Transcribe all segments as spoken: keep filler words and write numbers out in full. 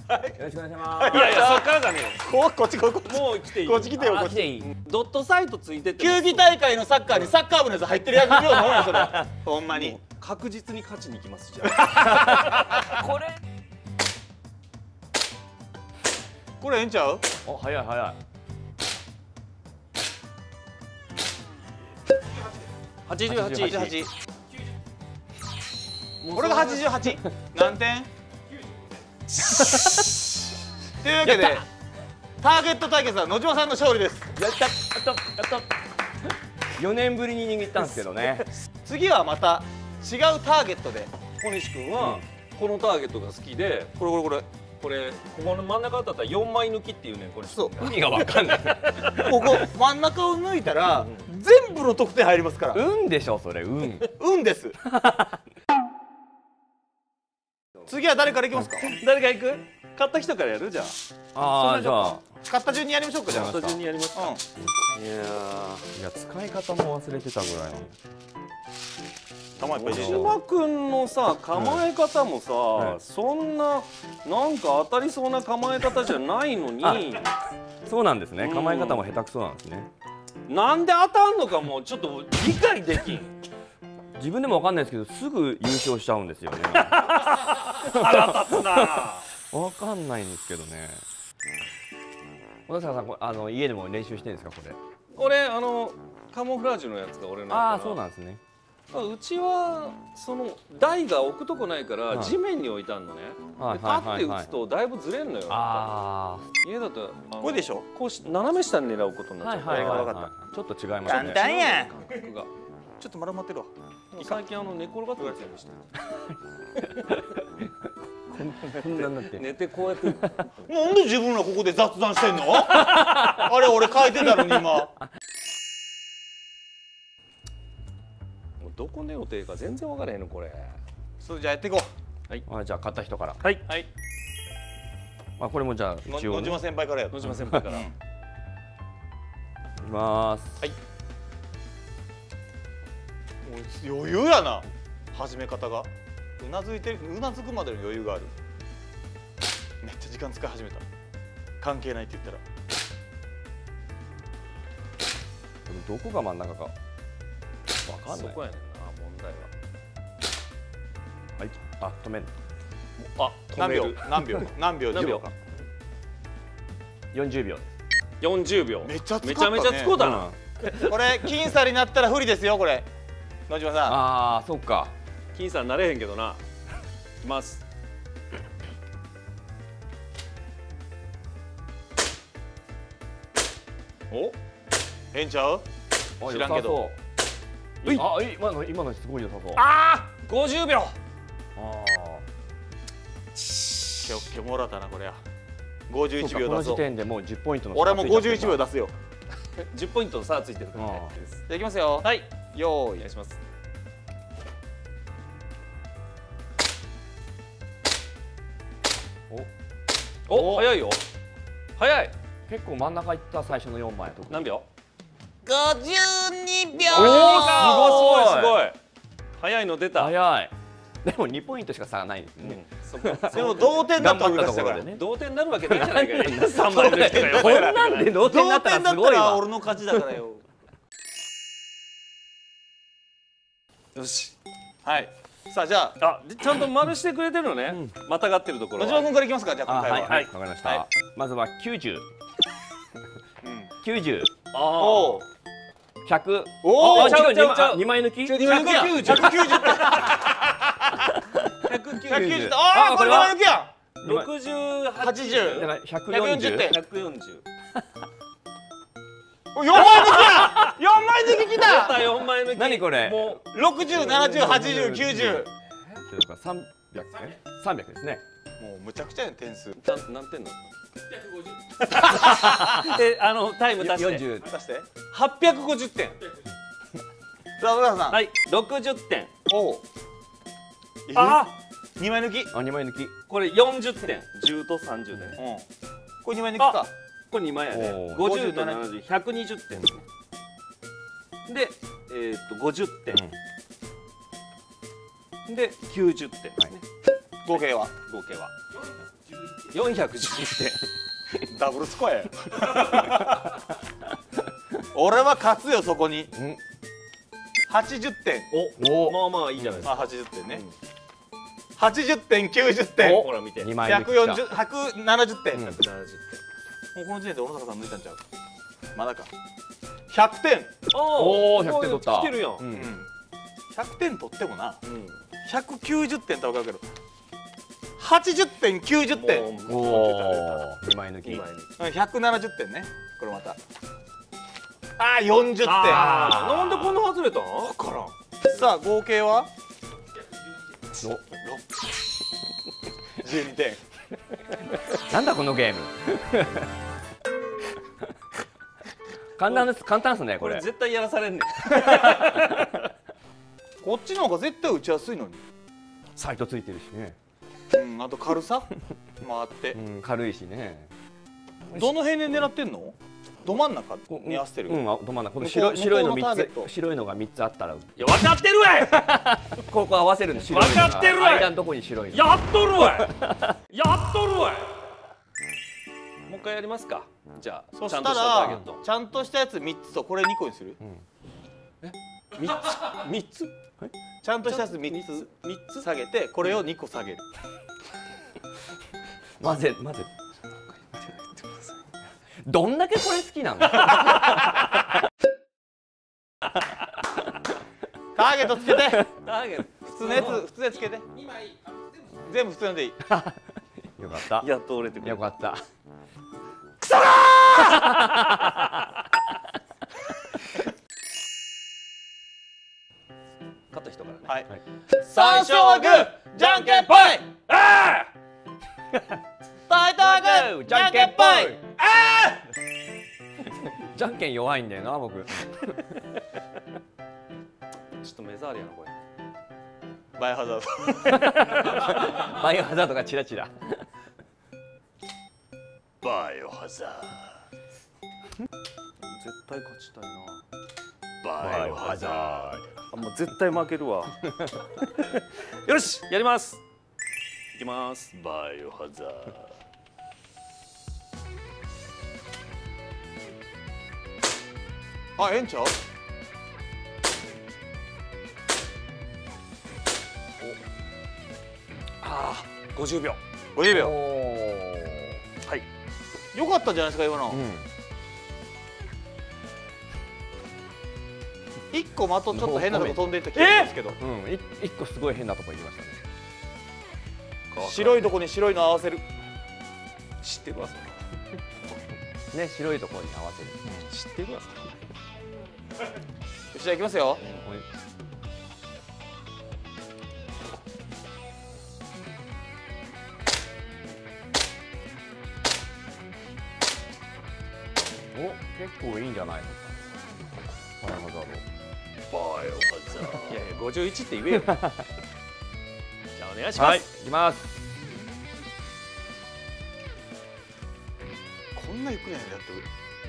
ろしくお願いします。 いやいや、そっからだね。 ここっちこっちもう来ていい。 こっち来てよこっち。 ドットサイトついてて。 球技大会のサッカーにサッカー部のやつ入ってるやつようなもんやそれ。ほんまに。 確実に勝ちに行きますじゃあ。これ。 これええんちゃう？ お、早い早い。 八十八。 はちじゅうはち。これがはちじゅうはち。何点？というわけでターゲット対決は野島さんの勝利です。 やったやったやった。よねんぶりに握ったんですけどね。 次はまた違うターゲットで。 小西君はこのターゲットが好きで、 これこれこれ。 これここの真ん中だったらよんまい抜きっていうね、これ。 そう。 意味がわかんない。 ここ真ん中を抜いたら全部の得点入りますから。 運でしょそれ、運。 運です。次は誰からいきますか？ 誰が行く？買った人からやるじゃあ。 ああ、じゃあ。 買った順にやりましょうかじゃあ。 買った順にやりますか。 うん。 いやいや、使い方も忘れてたぐらいの。 小玉いっぱい入れて島君のさ構え方もさ、 はい、 そんななんか当たりそうな構え方じゃないのに。 そうなんですね。構え方も下手くそなんですね。 なんで当たんのかもうちょっと理解できん。 自分でもわかんないですけど、すぐ優勝しちゃうんですよね。 腹立つな。 わかんないんですけどね。小田坂さん、あの家でも練習してるんですかこれ？ 俺あのカモフラージュのやつが俺のやつ。 ああ、そうなんですね。 うちはその台が置くとこないから地面に置いたんのね。でパッて打つとだいぶずれんのよ。 ああ。家だとこれでしょ。 こうし斜め下に狙うことになっちゃう。 はいはい分かはい。ちょっと違いますね。 簡単やん。 感覚が。 ちょっと丸まってるわ。 最近あの寝転がってるやつにしてこんなんなって寝てこうやって。 なんで自分らここで雑談してんの？あれ俺書いてたのに今。 もうどこ寝ようていいか全然分からへんのこれ。 それじゃあやっていこあ、じゃあ買った人から。 はいはい。 あ、これもじゃあう。 一応ね。 野島先輩からやる。 野島先輩から。 いきます。 はい。 もう余裕やな。始め方が。うなずいてる、うなずくまでの余裕がある。めっちゃ時間使い始めた。関係ないって言ったら。 でもどこが真ん中かわかんない。 そこやねんな問題は。 はい。あ、止める。 あ、 何秒何秒何秒何秒か。 よんじゅうびょう。 よんじゅうびょう。 めっちゃ使ったね。 めちゃめちゃ使うだな。 これ僅差になったら不利ですよこれ。野島さん。 ああ、そっか。 僅差になれへんけどな。いきます。 お？ええんちゃう？知らんけど。 あ、今の今のすごい良さそう。 ああ、ごじゅうびょう。 ああ。 今日今日もらったなこれや。ごじゅういちびょう出そう。 この時点でもうじゅっポイントの。 俺もごじゅういちびょう出すよ。 じゅっポイントの差ついてるからね。 じゃあいきますよ。 はい。 よーい。 お願いします。お、お、早いよ。早い。 結構真ん中いった最初のよんまいと。 何秒？ ごじゅうにびょう。 おお、すごいすごい。早いの出た。 早い。でもにポイントしか差がないんですね。 そこ。 でも同点だった頑張ったところでね。 同点になるわけないじゃないかよ。三枚抜きとかよ。 こんなんで同点になったらすごいわ。 俺の勝ちだからよ。よし。はい。さあじゃあ。 あ、ちゃんと丸してくれてるのね。またがってるところ。 野島君からいきますかじゃあ今回は。 はい、わかりました。まずはきゅうじゅう。きゅうじゅう。 ああ。 ひゃく。 おお、ちゃうちゃうちゃう。 にまい抜き？ ひゃくきゅうじゅう。ひゃくきゅうじゅう。ひゃくきゅうじゅう。ああこれは抜きや。 六十はちじゅう。 だからひゃくよんじゅう。 ひゃひゃくよんじゅう。 よんまい抜きや。よんまい抜ききた。 よんまい抜き。 何これ？ もうろくじゅう、ななじゅう、はちじゅう、きゅうじゅう。 さんびゃくね。さんびゃくですね。 もうむちゃくちゃや点数。 ちゃんと何点なの？で、あのタイム出して。 よんじゅう。 出して。 はっぴゃくごじゅってん。 さあ浦田さん。 はい、ろくじゅってん。 おお。 あ、 にまい抜き。 あ、にまい抜き。 これよんじゅってん。じゅうとさんじゅうで。 うん。これにまい抜きか。 これにまいやね。ごじゅうとななじゅう、ひゃくにじゅってん。で、えっとごじゅってん。できゅうじゅってんですね。 合計は合計はよんひゃくじゅういってん。 ダブルスコアや俺は勝つよそこにはちじゅってん。 おお、まあまあいいじゃないですか。 あはちじゅってんね、はちじゅってんきゅうじゅってんほら見てにまい抜きひゃくよんじゅう、ひゃくななじゅってん、 うんもうひゃくななじゅってん。 この時点で小野坂さん抜いたんちゃうまだかひゃくてん、 おーひゃくてん取った来てるやん。 ううんん、ひゃくてん取ってもなうんひゃくきゅうじゅってんとは分かるけどはちじゅってんきゅうじゅってん、 もうおおにまい抜きにまい抜き。 ひゃくななじゅってんねこれまたあーよんじゅってんあーなんでこんな外れたん？ 分からん。さあ合計はじゅうにてん。 なんだこのゲーム簡単です簡単ですねこれこれ絶対やらされんねん。 こっちの方が絶対打ちやすいのに、 サイトついてるしね、 うん、あと軽さもあってうん、軽いしね。 どの辺で狙ってんの？ど真ん中に合わせてる、 うん、あど真ん中この向こう白い白いの向こうのター三ゲットつ白いのが三つあったらいや分かってるわい。 ここ合わせるの白いのが分かってるわい間のとこに白いのやっとるわい。やっとるわい。もう一回やりますか。じゃあそしたちゃんとしたターゲッらト。 ちゃんとしたやつみっつとこれにこにする、 三つ三つちゃんとしたやつみっつみっつ下げてこれをにこ下げる。 混ぜ混ぜどんだけこれ好きなのターゲットつけてターゲット普通のやつ普通のやつつけて全部普通のでいい。 よかったやっと折れてくる。 よかった勝った人からね。 はい、 はい最初はグーじゃんけんぽいあタイトーグーじゃんけんぽいじゃんけん弱いんだよな僕ーちょっと目障りやなこれ。 バイオハザードバイオハザードがチラチラバイオハザ絶対勝ちたいな。 ーバイオハザあもう絶対負けるわ。よしやります。いきます。 ーバイオハザーあ、ええんちゃう？ ああごじゅうびょう。 ごじゅうびょう。 はい。 よかったんじゃないですか今の。 うん一個的ちょっと変なとこ飛んでいった気がするんですけど。 うんい一個すごい変なとこ行きましたね白いとこに白いの合わせる。 知ってるわそれ。 ね白いところに合わせる知ってるわそれ。 よしじゃあいきますよ。 お結構いいんじゃないのバイオハザーバイオハザーいやいやごじゅういちって言えよ。じゃあお願いします。 ドはい行きますこんなゆっくりなんやってる。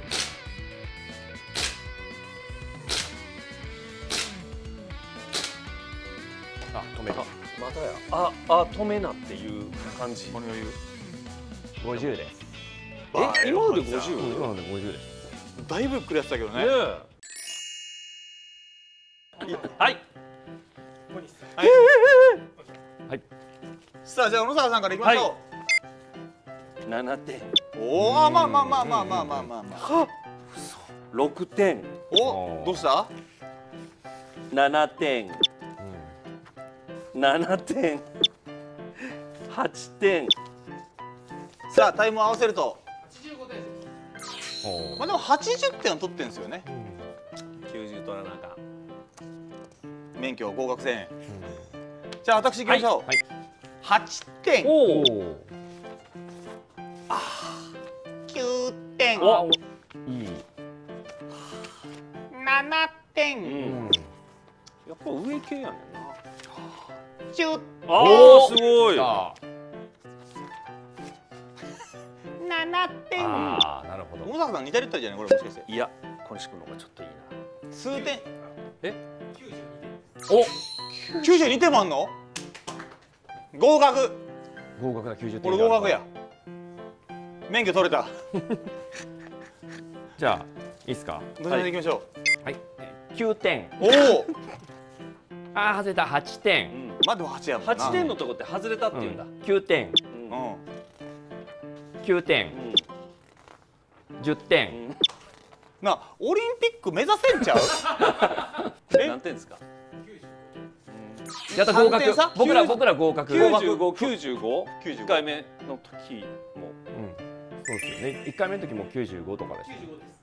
あ止めたまたや。ああ止めなっていう感じ。 この余裕。 ごじゅうですえ今までごじゅう？ うん今のでごじゅうですだいぶゆっくりやってたけどね。 ねえ。はい。 はい。 はいさあじゃあ小野坂さんからいきましょななてん。 う。おお、まあまあまあまあまあまあまあまあ。 ろくてん。 お、どうした？ ななてん。ななてん。はちてん。 さあタイムを合わせると。 おまあでもはちじゅってんは取ってんですよね。 きゅうじゅう取らなあかん。 免許合格せんえん。じゃあ私いきましょう。 はいはちてん、 おおきゅうてん、 おいいななてん、 うん。 うんやっぱ上系やねんな。 じゅう、 ああすごい。 あななてん。 あーなるほど小野坂さん似てるって言ったじゃないこれもしかして。 いや小西君の方がちょっといいな。 数点。 おきゅうじゅうにてんもあんの？合格。 合格だきゅうじゅってん。 俺合格や。免許取れた。 じゃあいいっすか。 どちらでいきましょはい、きゅうてん。 う。おお。 あー外れたはちてん。 まあでもはちやもんな。 はちてんのとこって外れたっていうんだ。 きゅうてん、 うん。 きゅうてん、じゅってん。 なあ、オリンピック目指せんちゃう？え何点ですか？ やった合格。 さんてん差僕ら僕ら合格。 きゅうじゅうご、きゅうじゅうご、 きゅうじゅうごいっかいめの時も。 うん、そうですよね。いっかいめの時もきゅうじゅうごとかでした。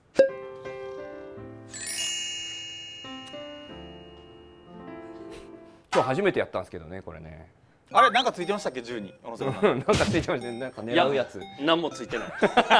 今日初めてやったんですけどね、これね。 あれなんかついてましたっけじゅうに。小野さんなんかついてましたね。なんか狙うやつ。 何もついてない。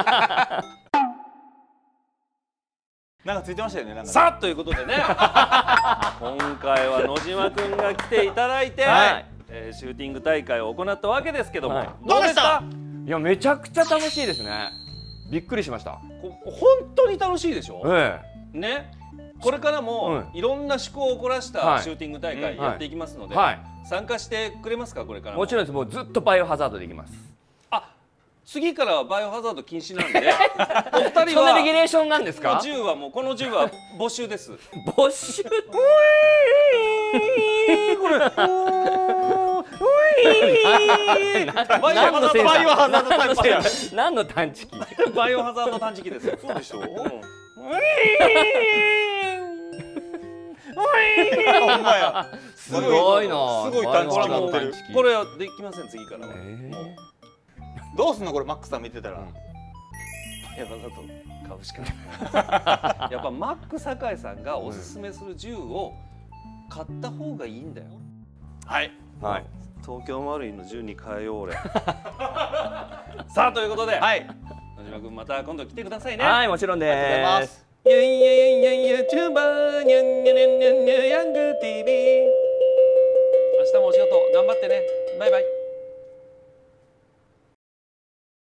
なんかついてましたよね。なんかね。 さあということでね、今回は野島くんが来ていただいて、 はいえーシューティング大会を行ったわけですけども、 はいどうでした？ いやめちゃくちゃ楽しいですね。びっくりしました。 こ本当に楽しいでしょ。 えね。これからもうんいろんな趣向を凝らしはいたシューティング大会やっていきますので、 えはい。 参加してくれますかこれからも。 もちろんです。もうずっとバイオハザードできます。 あ、次からはバイオハザード禁止なんで、お二人そんなレギュはレーションなんですか？ 銃はもうこの銃は募集です。 募集。これ。 バイオハザードバイオハザードタイプや。 何の探知機？ バイオハザード探知機ですよ。 そうでしょう。 うんほんまや。 すごいな。 すごい探知機これもう持ってる。 これはできません次からは。 えどうすんのこれマックさん見てたら。 バイオハザード買うしかない。やっぱマック酒井さんがおすすめする銃を買った方がいいんだよ。 はい。 ーはい。 東京マリンの銃に変えよう俺。さあということで、 はい。 野島君また今度来てくださいね。 はい、もちろんありがとうございで。 ますす。 いやいやいやいやいやチューバーニャンニャニャンニャンニャヤング ティーブイ。明日もお仕事頑張ってね。バイバイ。